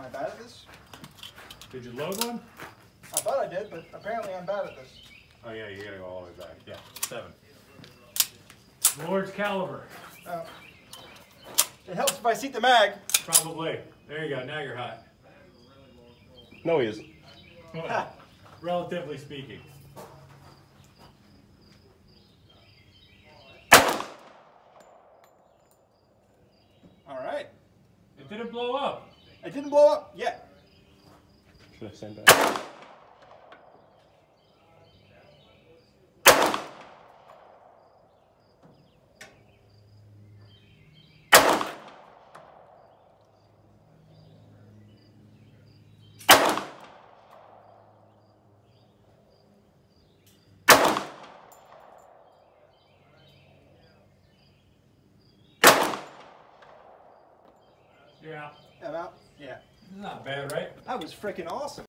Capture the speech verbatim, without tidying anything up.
I bad at this? Did you load one? I thought I did, but apparently I'm bad at this. Oh yeah, you gotta go all the way back. Yeah, seven. Lord's caliber. Oh. It helps if I seat the mag. Probably. There you go, now you're hot. No, he isn't. Well, relatively speaking. All right. It didn't blow up. It didn't blow up yet. Should I stand back? Yeah. About? Yeah. Not bad, right? That was freaking awesome.